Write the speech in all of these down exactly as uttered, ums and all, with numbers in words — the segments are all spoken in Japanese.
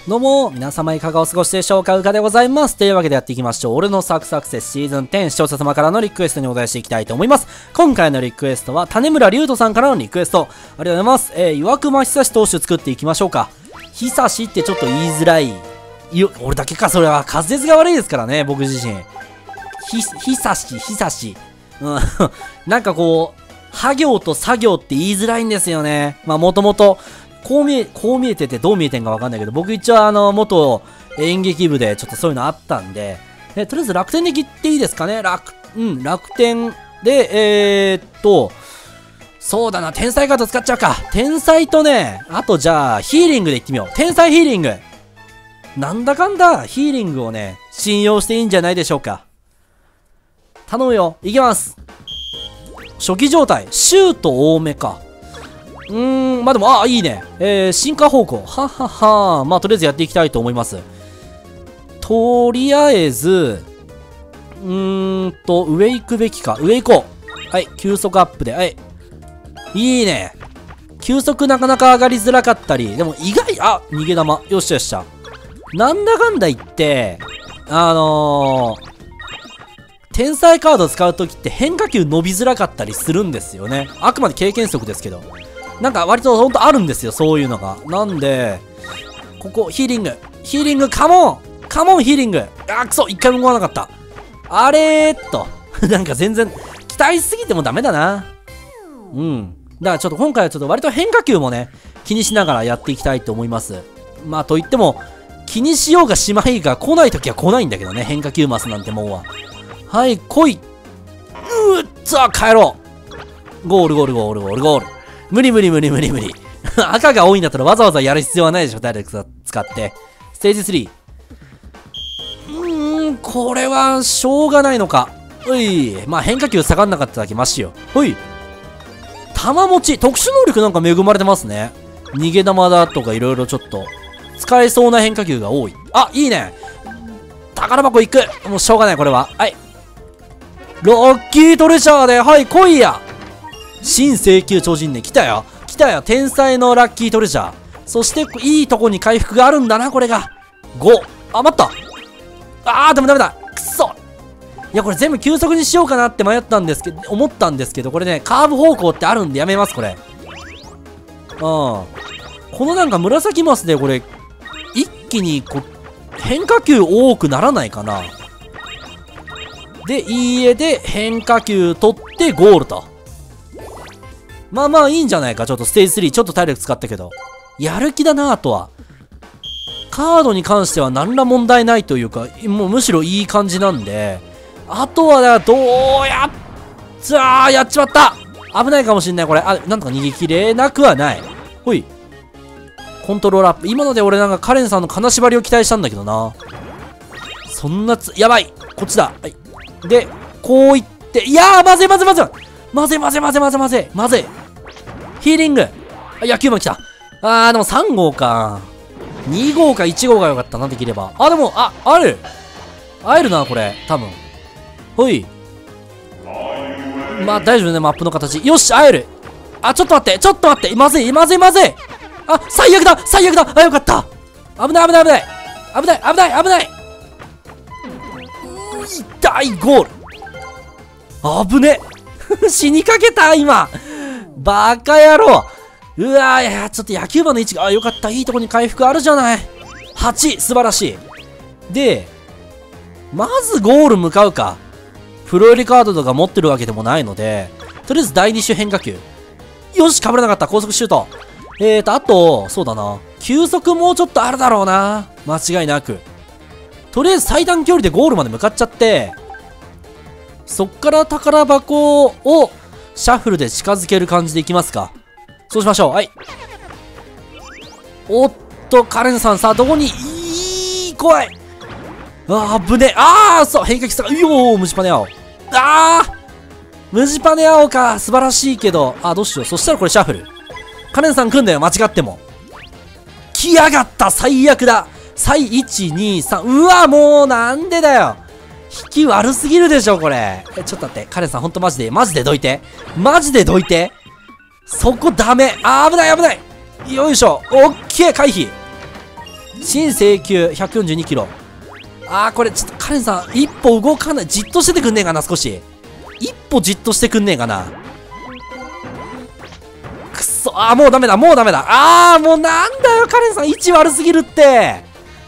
どうも、皆様いかがお過ごしでしょうか。うかでございます。というわけでやっていきましょう。俺のサクサクセスシーズンテン、視聴者様からのリクエストにお答えしていきたいと思います。今回のリクエストは、種村龍斗さんからのリクエスト。ありがとうございます。えー、岩隈久志投手作っていきましょうか。久志ってちょっと言いづらい。よ、俺だけか、それは滑舌が悪いですからね、僕自身。ひ、久し、久し。うん。なんかこう、は行と作業って言いづらいんですよね。まあ、もともと、こう見え、こう見えててどう見えてんかわかんないけど、僕一応あの、元演劇部でちょっとそういうのあったんで、え、とりあえず楽天で切っていいですかね。楽、うん、楽天で、えー、っと、そうだな、天才カード使っちゃうか。天才とね、あとじゃあ、ヒーリングでいってみよう。天才ヒーリング。なんだかんだ、ヒーリングをね、信用していいんじゃないでしょうか。頼むよ。いきます。初期状態、シュート多めか。うーん、まあでも、ああ、いいね。えー、進化方向。ははは。まあ、とりあえずやっていきたいと思います。とりあえず、うーんと、上行くべきか。上行こう。はい、急速アップで。はい。いいね。急速なかなか上がりづらかったり、でも意外、あ、逃げ玉。よっしゃよっしゃ。なんだかんだ言って、あのー、天才カード使うときって変化球伸びづらかったりするんですよね。あくまで経験則ですけど。なんか割とほんとあるんですよ、そういうのが。なんで、ここ、ヒーリング。ヒーリング、カモンカモンヒーリング。あ、くそ一回も動かなかった。あれーっと。なんか全然、期待しすぎてもダメだな。うん。だからちょっと今回はちょっと割と変化球もね、気にしながらやっていきたいと思います。まあといっても、気にしようがしまいが来ないときは来ないんだけどね、変化球マスなんてもんは。はい、来い。うーっさあ、帰ろう。ゴールゴールゴールゴールゴール。無理無理無理無理無理。赤が多いんだったらわざわざやる必要はないでしょ、ダイレクト使って。ステージスリー。うーん、これはしょうがないのか。うい。まあ変化球下がんなかっただけマシよ。ほい。玉持ち。特殊能力なんか恵まれてますね。逃げ玉だとかいろいろちょっと使えそうな変化球が多い。あ、いいね。宝箱行く。もうしょうがない、これは。はい。ロッキートレジャーで、はい、来いや。新請求超人ね、来たよ。来たよ。天才のラッキートレジャー。そして、いいとこに回復があるんだな、これが。ご。あ、待った。あー、でもダメだ。くそ。いや、これ全部急速にしようかなって迷ったんですけど、思ったんですけど、これね、カーブ方向ってあるんでやめます、これ。うん。このなんか紫マスでこれ、一気にこう、変化球多くならないかな。で、いいえで変化球取ってゴールと。まあまあいいんじゃないか。ちょっとステージスリーちょっと体力使ったけど。やる気だな、あとは。カードに関しては何ら問題ないというか、もうむしろいい感じなんで。あとは、どうやっつあー、やっちまった。危ないかもしんない、これ。あ、なんとか逃げきれなくはない。ほい。コントロールアップ。今ので俺なんかカレンさんの金縛りを期待したんだけどな。そんなつ、やばい。こっちだ。はい。で、こういって、いやー、まぜまぜまぜまぜまぜまぜまぜまぜまぜヒーリング。あ、野球マン来た。あー、でもさん号か。に号かいち号がよかったな、できれば。あ、でも、あ、ある。会えるな、これ。多分。ほい。まあ、大丈夫ね、マップの形。よし、会える。あ、ちょっと待って、ちょっと待って。まずい、まずい、まずい。あ、最悪だ、最悪だ。あ、よかった。危ない、危ない、危ない。危ない、危ない、危ない。痛い、ゴール。危ね。死にかけた、今。バカ野郎。うわー、いや、ちょっと野球盤の位置が、あ、よかった。いいとこに回復あるじゃない。はち、素晴らしい。で、まずゴール向かうか。プロ入りカードとか持ってるわけでもないので、とりあえずだいに種変化球。よし、被らなかった。高速シュート。えーと、あと、そうだな。球速もうちょっとあるだろうな。間違いなく。とりあえず最短距離でゴールまで向かっちゃって、そっから宝箱をシャッフルで近づける感じでいきますか。そうしましょう。はい。おっと、カレンさんさ、どこに、いい、怖い。あー、危ねえ。あー、そう、変化球さ、うよー、ムジパネ青。あー、ムジパネ青か。素晴らしいけど、あー、どうしよう。そしたらこれシャッフル。カレンさん組んだよ、間違っても。来やがった、最悪だ。最いち、に、さん。うわ、もうなんでだよ。引き悪すぎるでしょ、これ。え、ちょっと待って。カレンさん、ほんとマジで、マジでどいて。マジでどいて。そこダメ。あー、危ない、危ない。よいしょ。オッケー、回避。 新請求ひゃくよんじゅうにキロ。あー、これちょっとカレンさん、一歩動かない。じっとしててくんねえかな、少し。一歩じっとしてくんねえかな。くそ、あー、もうダメだ、もうダメだ。あー、もうなんだよ、カレンさん、位置悪すぎるって。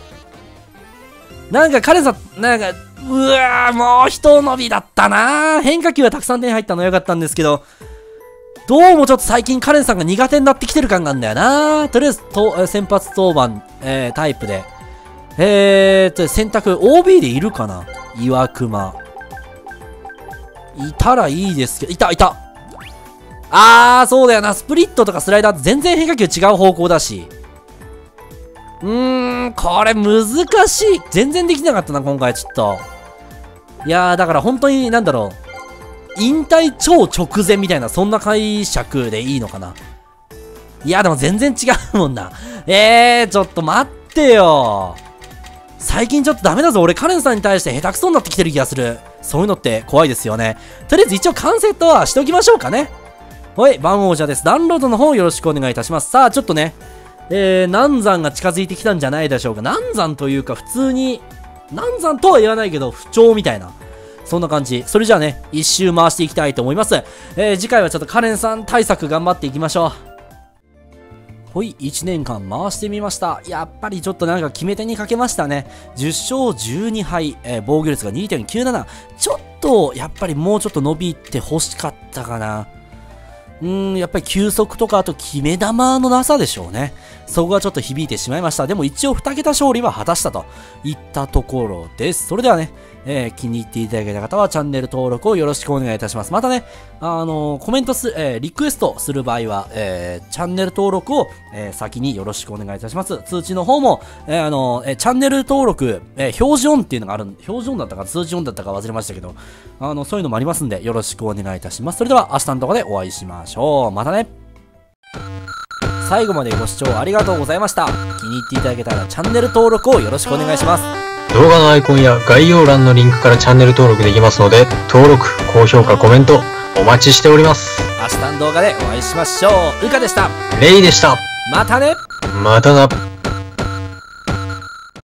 なんかカレンさん、なんか、うわー、もう一伸びだったなー。変化球はたくさん点入ったのよかったんですけど、どうもちょっと最近カレンさんが苦手になってきてる感があるんだよな。とりあえずと、先発登板、えー、タイプで。えーっと、選択、オービー でいるかな岩熊。いたらいいですけど、いた、いた。あー、そうだよな。スプリットとかスライダーって全然変化球違う方向だし。うーん、これ難しい。全然できなかったな、今回ちょっと。いやー、だから本当に、なんだろう。引退超直前みたいな、そんな解釈でいいのかな。いや、でも全然違うもんな。えー、ちょっと待ってよ。最近ちょっとダメだぞ。俺、カレンさんに対して下手くそになってきてる気がする。そういうのって怖いですよね。とりあえず一応完成とはしておきましょうかね。はい、番王者です。ダウンロードの方よろしくお願いいたします。さあ、ちょっとね、えー、難産が近づいてきたんじゃないでしょうか。難産というか、普通に、難産とは言わないけど、不調みたいな。そんな感じ。それじゃあね、一周回していきたいと思います。えー、次回はちょっとカレンさん対策頑張っていきましょう。ほい、いちねんかん回してみました。やっぱりちょっとなんか決め手にかけましたね。じゅっしょうじゅうにはい、えー、防御率が にてんきゅうなな。ちょっと、やっぱりもうちょっと伸びて欲しかったかな。うーん、やっぱり球速とか、あと決め球のなさでしょうね。そこがちょっと響いてしまいました。でも一応に桁勝利は果たしたといったところです。それではね、えー、気に入っていただけた方はチャンネル登録をよろしくお願いいたします。またね、あのー、コメントす、えー、リクエストする場合は、えー、チャンネル登録を、えー、先によろしくお願いいたします。通知の方も、えー、あのー、えー、チャンネル登録、えー、表示音っていうのがある、表示音だったか通知音だったか忘れましたけど、あの、そういうのもありますんで、よろしくお願いいたします。それでは明日の動画でお会いしましょう。またね。最後までご視聴ありがとうございました。気に入っていただけたらチャンネル登録をよろしくお願いします。 動画のアイコンや概要欄のリンクからチャンネル登録できますので、登録、高評価、コメントお待ちしております。 明日の動画でお会いしましょう。うかでした。 レイでした。 またね。 またな。